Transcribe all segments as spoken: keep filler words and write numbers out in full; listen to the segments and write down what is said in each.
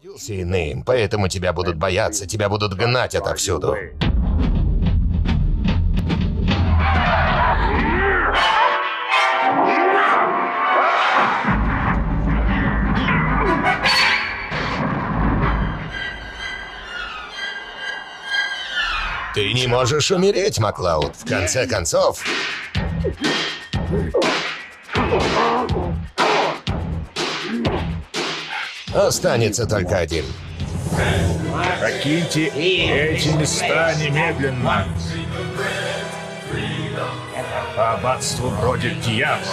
Иным, поэтому тебя будут бояться, тебя будут гнать отовсюду. Ты не можешь умереть, Маклауд. В конце концов... Останется только один. Покиньте эти места немедленно. По аббатству бродит дьявол.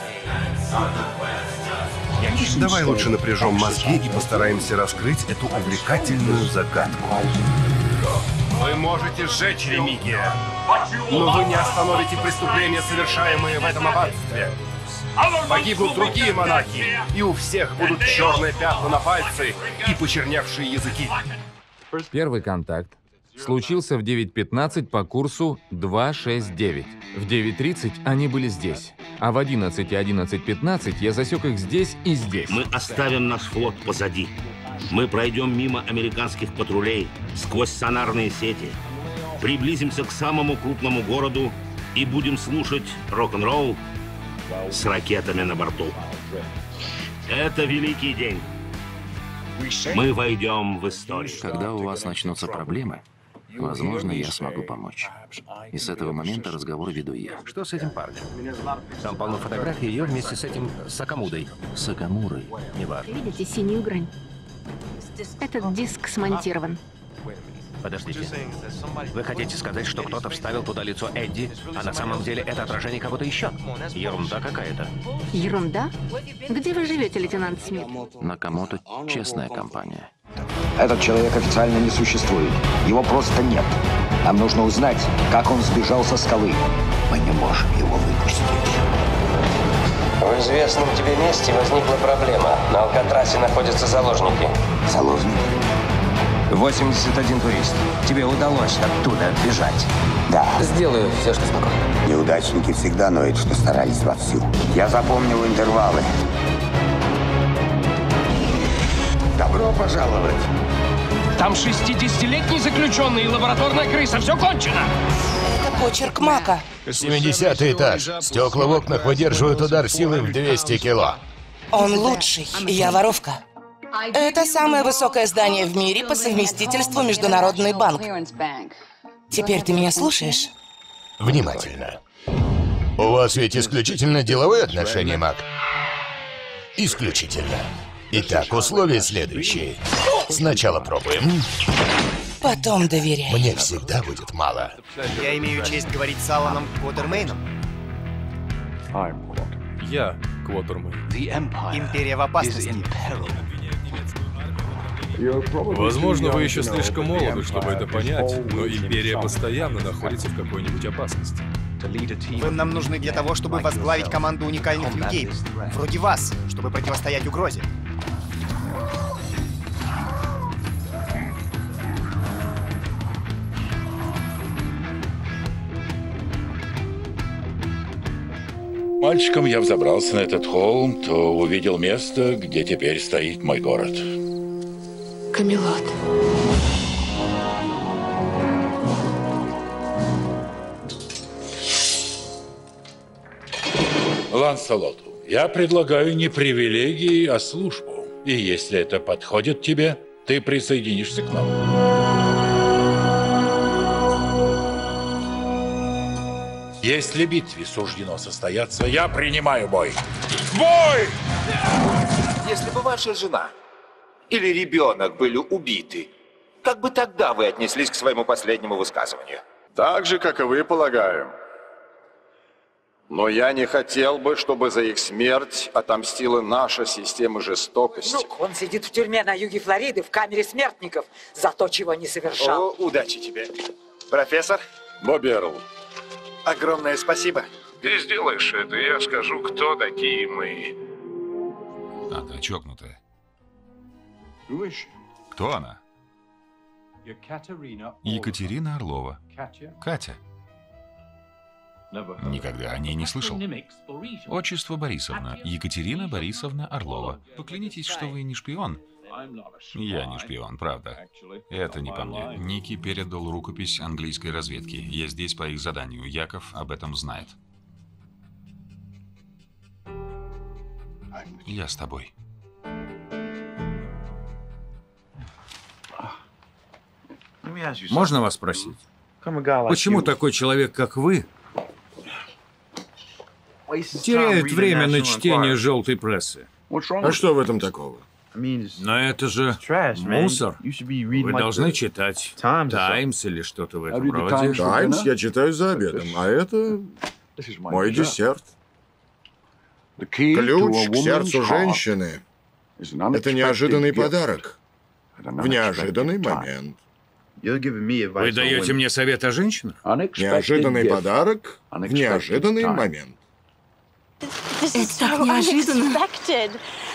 Давай лучше напряжем мозги и постараемся раскрыть эту увлекательную загадку. Вы можете сжечь Ремигия, но вы не остановите преступления, совершаемые в этом аббатстве. Погибнут другие монахи, и у всех будут черные пятна на пальцы и почерневшие языки. Первый контакт случился в девять пятнадцать по курсу два шесть девять. В девять тридцать они были здесь, а в одиннадцать и одиннадцать пятнадцать я засек их здесь и здесь. Мы оставим наш флот позади. Мы пройдем мимо американских патрулей, сквозь сонарные сети, приблизимся к самому крупному городу и будем слушать рок-н-ролл с ракетами на борту. Это великий день. Мы войдем в историю. Когда у вас начнутся проблемы, возможно, я смогу помочь. И с этого момента разговор веду я. Что с этим парнем? Там полно фотографий ее вместе с этим Сакамудой. Сакамурой. Неважно. Видите синюю грань? Этот диск смонтирован. Подождите. Вы хотите сказать, что кто-то вставил туда лицо Эдди, а на самом деле это отражение кого-то еще? Ерунда какая-то. Ерунда? Где вы живете, лейтенант Смит? Накамото — честная компания. Этот человек официально не существует. Его просто нет. Нам нужно узнать, как он сбежал со скалы. Мы не можем его выпустить. В известном тебе месте возникла проблема. На Алкатрасе находятся заложники. Заложники? восемьдесят один турист. Тебе удалось оттуда бежать. Да. Сделаю все, что смогу. Неудачники всегда ноют, что старались вовсю. Я запомнил интервалы. Добро пожаловать. Там шестидесятилетний заключенный и лабораторная крыса. Все кончено. Это почерк Мака. семидесятый этаж. Стекла в окнах выдерживают удар силы в двести кило. Он лучший. Я воровка. Это самое высокое здание в мире по совместительству Международный банк. Теперь ты меня слушаешь? Внимательно. У вас ведь исключительно деловые отношения, Мак? Исключительно. Итак, условия следующие. Сначала пробуем. Потом доверяй. Мне всегда будет мало. Я имею честь говорить с Аланом Квотермейном. Я Квотермейн. Империя в опасности. Возможно, вы еще слишком молоды, чтобы это понять, но Империя постоянно находится в какой-нибудь опасности. Вы нам нужны для того, чтобы возглавить команду уникальных людей, вроде вас, чтобы противостоять угрозе. Мальчиком я взобрался на этот холм, то увидел место, где теперь стоит мой город. Камелот. Ланселоту, я предлагаю не привилегии, а службу. И если это подходит тебе, ты присоединишься к нам. Если битве суждено состояться, я принимаю бой. Бой! Если бы ваша жена или ребенок были убиты, как бы тогда вы отнеслись к своему последнему высказыванию? Так же, как и вы, полагаю. Но я не хотел бы, чтобы за их смерть отомстила наша система жестокости. Ну, он сидит в тюрьме на юге Флориды, в камере смертников, за то, чего не совершал. О, удачи тебе. Профессор? Бобби Эрл. Огромное спасибо. Ты сделаешь это, и я скажу, кто такие мы. Она чокнутая. Кто она? Екатерина Орлова. Катя. Никогда о ней не слышал. Отчество Борисовна. Екатерина Борисовна Орлова. Поклянитесь, что вы не шпион. Я не шпион, правда. Это не по мне. Ники передал рукопись английской разведки. Я здесь по их заданию. Яков об этом знает. Я с тобой. Можно вас спросить? Почему такой человек, как вы, теряет время на чтение желтой прессы? А что в этом такого? Но это же мусор. Вы должны читать «Таймс» или что-то в этом роде. «Таймс» я читаю за обедом, а это мой десерт. Ключ к сердцу женщины — это неожиданный подарок в неожиданный момент. Вы даете мне совет о женщинах? Неожиданный подарок в неожиданный момент. Это так неожиданно.